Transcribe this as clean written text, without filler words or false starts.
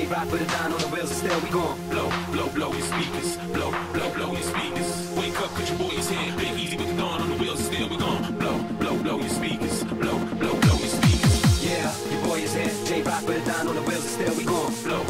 J-Rock with a nine on the wheels and still we gon' Blow, blow, blow your speakers. Blow, blow, blow your speakers. Wake up, cause your boy is here. Big Easy with the dawn on the wheels, still we gon' blow, blow, blow your speakers. Blow, blow, blow your speakers. Yeah, your boy is here. J-Rock with a nine on the wheels and still we gon' Blow,